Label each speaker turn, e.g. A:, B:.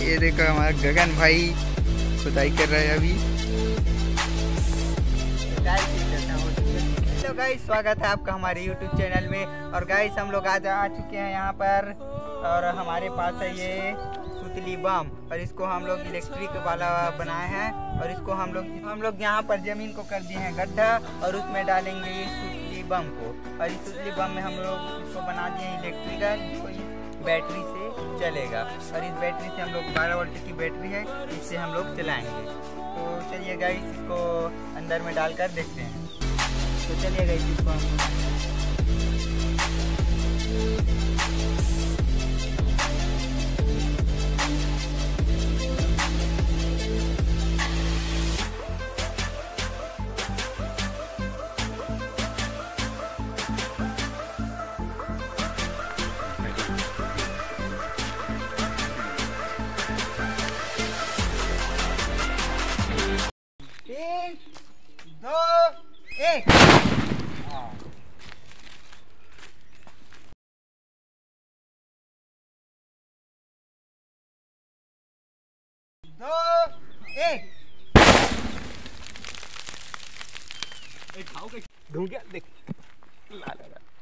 A: ये देखो हमारा गगन भाई खुदाई कर रहा है अभी। हेलो गाइस, स्वागत है आपका हमारे YouTube चैनल में। और गाइस हम लोग आज आ चुके हैं यहाँ पर और हमारे पास है ये सुतली बम और इसको हम लोग इलेक्ट्रिक वाला बनाए हैं और इसको हम लोग यहाँ पर ज़मीन को कर दिए हैं गड्ढा और उसमें डालेंगे ये सुतली बम को। और इस सुतली बम में हम लोग इसको बना दिए हैं इलेक्ट्रिकल, जो इस बैटरी से चलेगा। और इस बैटरी से हम लोग 12 वोल्ट की बैटरी है, इससे हम लोग चलाएँगे। तो चलिए गाइस इसको अंदर में डालकर देखते हैं। तो चलिए गाइस इसको हम 3, 2, 1। ढूंढ गया देख।